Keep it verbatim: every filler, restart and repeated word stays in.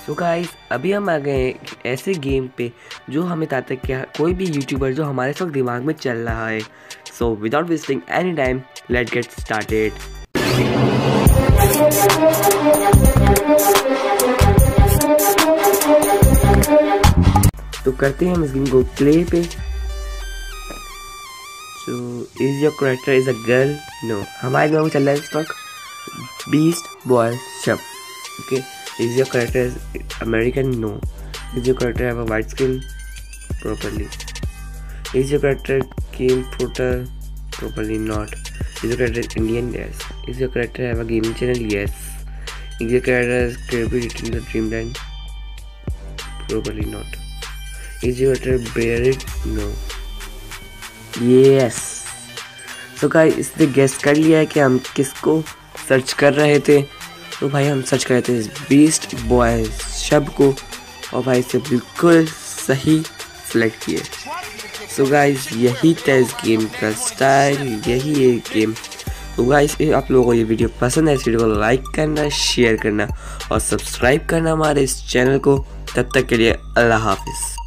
So guys अभी हम आ गए हैं ऐसे गेम पे जो हमें बताता है कि कोई भी यूट्यूबर जो हमारे इस वक्त दिमाग में चल रहा है। So without wasting any time let's get started. तो करते हैं हम इस गेम को प्ले पे। So is your character is a girl? No, हमारे दिमाग में चल रहा है इस वक्त बीस्ट बॉय शब। Okay, is your character American? No. Is your character have a white skin? Properly. Is your character game porter? Properly not. Is your character Indian? Yes. Is your character have a gaming channel? Yes. Is your character created in the dreamland? Properly not. Is your character married? No. Yes. So guys, इसने guess कर लिया है कि हम किसको search कर रहे थे। तो भाई हम सर्च करते हैं बीस्ट बॉय शब को और भाई से बिल्कुल सही सिलेक्ट किए। सो गाइस यही था इस गेम का स्टाइल, यही है गेम। तो गाइस आप लोगों को ये वीडियो पसंद है, इस वीडियो को लाइक करना, शेयर करना और सब्सक्राइब करना हमारे इस चैनल को। तब तक के लिए अल्लाह हाफिज़।